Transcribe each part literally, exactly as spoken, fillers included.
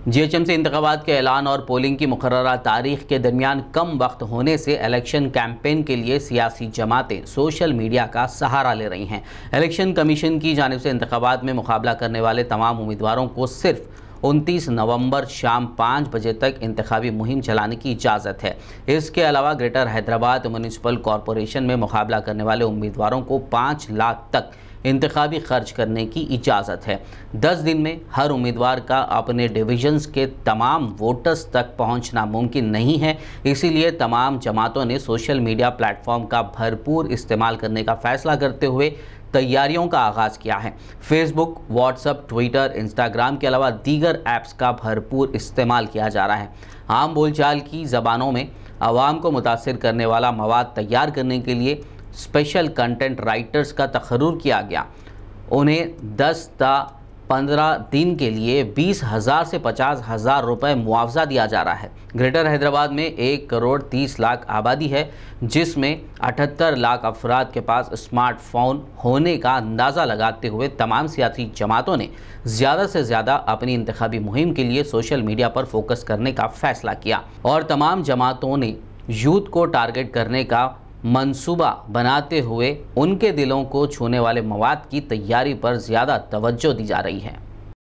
GHMC इंतखाबात के ऐलान और पोलिंग की मुकर्ररा तारीख के दरमियान कम वक्त होने से इलेक्शन कैंपेन के लिए सियासी जमातें सोशल मीडिया का सहारा ले रही हैं। इलेक्शन कमीशन की जानिब से इंतखाबात में मुकाबला करने वाले तमाम उम्मीदवारों को सिर्फ उनतीस नवंबर शाम पाँच बजे तक इंतखाबी मुहिम चलाने की इजाज़त है। इसके अलावा ग्रेटर हैदराबाद म्यूनिसिपल कॉरपोरेशन में मुकाबला करने वाले उम्मीदवारों को पाँच लाख तक इंतखाबी खर्च करने की इजाज़त है। दस दिन में हर उम्मीदवार का अपने डिविजन्स के तमाम वोटर्स तक पहुंचना मुमकिन नहीं है, इसीलिए तमाम जमातों ने सोशल मीडिया प्लेटफॉर्म का भरपूर इस्तेमाल करने का फैसला करते हुए तैयारियों का आगाज़ किया है। फेसबुक, व्हाट्सएप, ट्विटर, इंस्टाग्राम के अलावा दीगर ऐप्स का भरपूर इस्तेमाल किया जा रहा है। आम बोलचाल की ज़बानों में आवाम को मुतासिर करने वाला मवाद तैयार करने के लिए स्पेशल कंटेंट राइटर्स का तखर्रुर किया गया। उन्हें दस ता पंद्रह दिन के लिए बीस हज़ार से पचास हज़ार रुपये मुआवजा दिया जा रहा है। ग्रेटर हैदराबाद में एक करोड़ तीस लाख आबादी है, जिसमें अठहत्तर लाख अफराद के पास स्मार्टफोन होने का अंदाज़ा लगाते हुए तमाम सियासी जमातों ने ज़्यादा से ज़्यादा अपनी इंतखाबी मुहिम के लिए सोशल मीडिया पर फोकस करने का फ़ैसला किया और तमाम जमातों ने यूथ को टारगेट करने का मंसूबा बनाते हुए उनके दिलों को छूने वाले मवाद की तैयारी पर ज़्यादा तवज्जो दी जा रही है।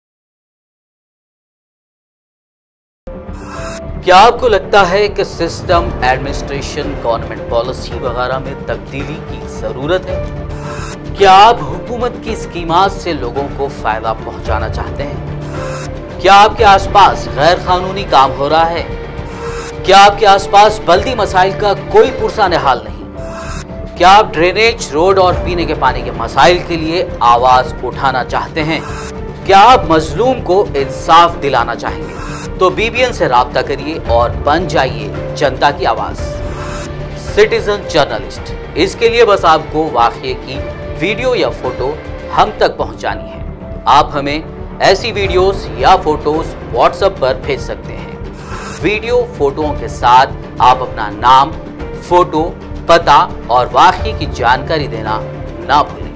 क्या आपको लगता है कि सिस्टम, एडमिनिस्ट्रेशन, गवर्नमेंट पॉलिसी वगैरह में तब्दीली की ज़रूरत है? क्या आप हुकूमत की स्कीमात से लोगों को फ़ायदा पहुंचाना चाहते हैं? क्या आपके आसपास गैर कानूनी काम हो रहा है? क्या आपके आसपास बल्दी मसाइल का कोई पुरसाने हाल नहीं? क्या आप ड्रेनेज, रोड और पीने के पानी के मसाइल के लिए आवाज उठाना चाहते हैं? क्या आप मजलूम को इंसाफ दिलाना चाहेंगे? तो बीबीएन से राब्ता करिए और बन जाइए जनता की आवाज, सिटीजन जर्नलिस्ट। इसके लिए बस आपको वाक़ये की वीडियो या फोटो हम तक पहुंचानी है। आप हमें ऐसी वीडियोस या फोटोज व्हाट्सएप पर भेज सकते हैं। वीडियो फोटोओं के साथ आप अपना नाम, फोटो, पता और वाक़ये की जानकारी देना ना भूलें।